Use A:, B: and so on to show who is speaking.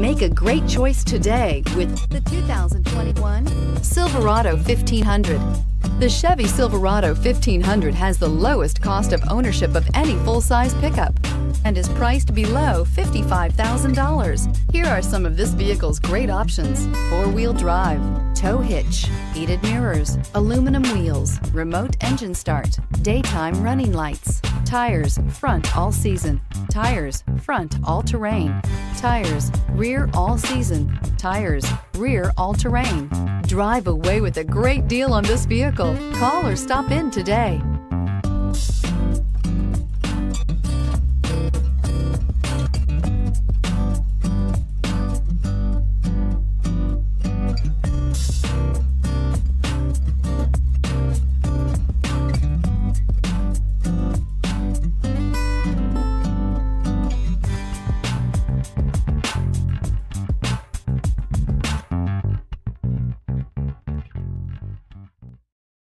A: Make a great choice today with the 2021 Silverado 1500. The Chevy Silverado 1500 has the lowest cost of ownership of any full-size pickup and is priced below $55,000. Here are some of this vehicle's great options: four-wheel drive, tow hitch, heated mirrors, aluminum wheels, remote engine start, daytime running lights, tires front all season, tires front all-terrain, tires rear all season, tires rear all-terrain. Drive away with a great deal on this vehicle. Call or stop in today.